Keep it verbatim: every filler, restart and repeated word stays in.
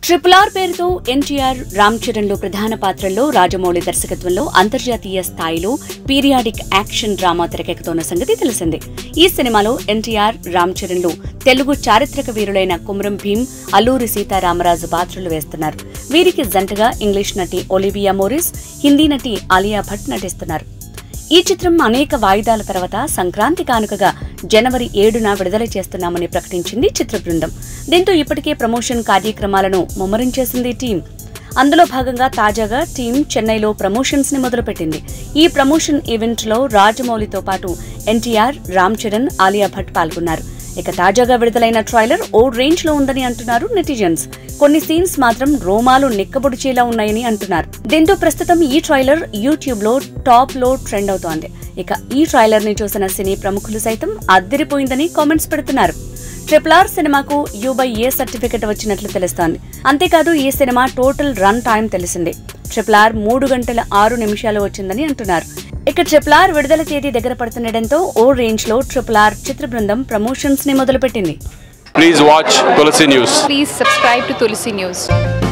Triple R పేరుతో ఎన్టీఆర్, రామ్ చరణ్ లు ప్రధాన పాత్రల్లో రాజమౌళి దర్శకత్వంలో అంతర్జాతీయ స్థాయిలో పీరియాడిక్ యాక్షన్ డ్రామా తెరకెక్కుతోన్న సంగతి తెలిసిందే. ఈ సినిమాలో ఎన్టీఆర్, రామ్ చరణ్ లు తెలుగు చారిత్రక వీరులైన కుమరం భీం, అల్లూరి సీతారామరాజు పాత్రలు వేస్తున్నారు. వీరికి జంటగా ఇంగ్లీష్ నటి ఒలివియా మోరిస్, హిందీ నటి ఆలియా భట్ నటిస్తున్నారు. ఈ చిత్రం అనేక వాయిదాల తర్వాత సంక్రాంతి కానుకగా జనవరి ఏడున విడుదల చేస్తున్నామని ప్రకటించింది చిత్ర బృందం. దీంతో ఇప్పటికే ప్రమోషన్ కార్యక్రమాలను ముమ్మరం చేసింది టీం. అందులో భాగంగా తాజాగా టీం చెన్నైలో ప్రమోషన్స్ ని మొదలుపెట్టింది. ఈ ప్రమోషన్ ఈవెంట్ లో రాజమౌళితో పాటు ఎన్టీఆర్, రామ్ చరణ్, ఆలియా భట్ పాల్గొన్నారు. ఇక తాజాగా విడుదలైన ట్రైలర్ ఓ రేంజ్ లో ఉందని అంటున్నారు నెటిజన్స్. కొన్ని సీన్స్ మాత్రం రోమాలు నిక్కబొడిచేలా ఉన్నాయని అంటున్నారు. దీంతో ప్రస్తుతం ఈ ట్రైలర్ యూట్యూబ్ లో టాప్ లో ట్రెండ్ అవుతోంది. ఇక ఈ ట్రైలర్ ని చూసిన సినీ ప్రముఖులు సైతం అద్దరిపోయిందని కామెంట్స్ పెడుతున్నారు. ట్రిపుల్ ఆర్ సినిమాకు యూ బై ఏ సర్టిఫికెట్ వచ్చినట్లు తెలుస్తోంది. అంతేకాదు ఈ సినిమా టోటల్ రన్ టైం తెలిసిందే. ట్రిపుల్ ఆర్ మూడు గంటల ఆరు నిమిషాలు వచ్చిందని అంటున్నారు. ఇక ట్రిపుల్ ఆర్ విడుదల తేదీ దగ్గర పడుతుండటంతో ఓ రేంజ్ లో ట్రిపుల్ ఆర్ చిత్ర బృందం ప్రమోషన్స్ ని మొదలుపెట్టింది. Please watch Tulsi News. Please subscribe to Tulsi News.